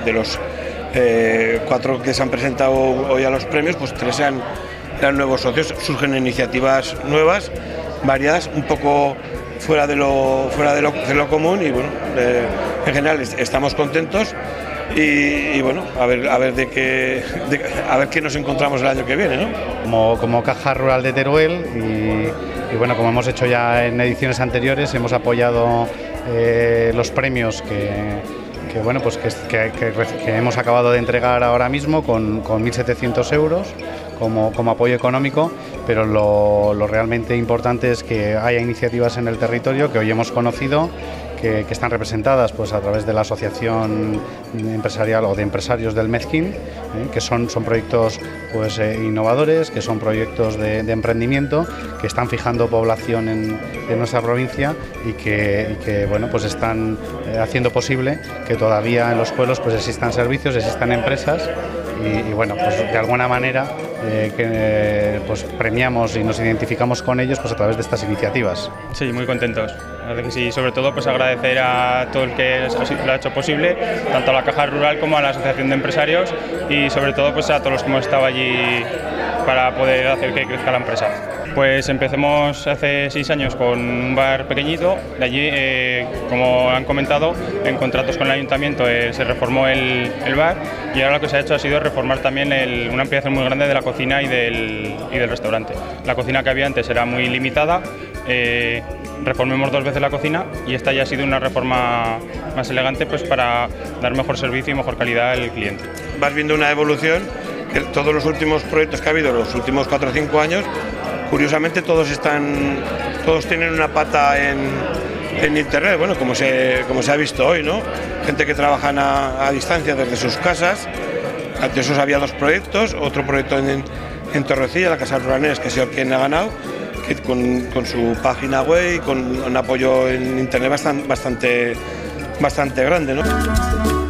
de los 4 que se han presentado hoy a los premios, pues 3 eran nuevos socios. Surgen iniciativas nuevas, variadas, un poco fuera de lo común, y bueno, en general estamos contentos. Y bueno, a ver qué nos encontramos el año que viene, ¿no? Como Caja Rural de Teruel y bueno, como hemos hecho ya en ediciones anteriores, hemos apoyado los premios que hemos acabado de entregar ahora mismo con 1.700 euros como apoyo económico, pero lo realmente importante es que haya iniciativas en el territorio que hoy hemos conocido, que están representadas pues a través de la asociación empresarial o de empresarios del Mezquín, que son proyectos pues innovadores, que son proyectos de emprendimiento, que están fijando población en nuestra provincia y que bueno, pues están haciendo posible que todavía en los pueblos pues existan servicios, existan empresas y bueno, pues de alguna manera pues premiamos y nos identificamos con ellos pues a través de estas iniciativas. Sí, muy contentos. La verdad que sí, sobre todo pues agradecer a todo el que lo ha hecho posible, tanto a la Caja Rural como a la Asociación de Empresarios y sobre todo pues a todos los que hemos estado allí para poder hacer que crezca la empresa. Pues empecemos hace 6 años con un bar pequeñito, de allí, como han comentado, en contratos con el ayuntamiento se reformó el bar y ahora lo que se ha hecho ha sido reformar también una ampliación muy grande de la cocina y del restaurante. La cocina que había antes era muy limitada, reformemos 2 veces la cocina y esta ya ha sido una reforma más elegante pues para dar mejor servicio y mejor calidad al cliente. Vas viendo una evolución, que todos los últimos proyectos que ha habido, los últimos 4 o 5 años, curiosamente todos tienen una pata en internet, bueno, como se ha visto hoy, ¿no? Gente que trabaja a distancia desde sus casas. Antes esos había 2 proyectos, otro proyecto en Torrecilla, la Casa Ruranés, que ha sido quien ha ganado, que con su página web y con un apoyo en internet bastante grande, ¿no?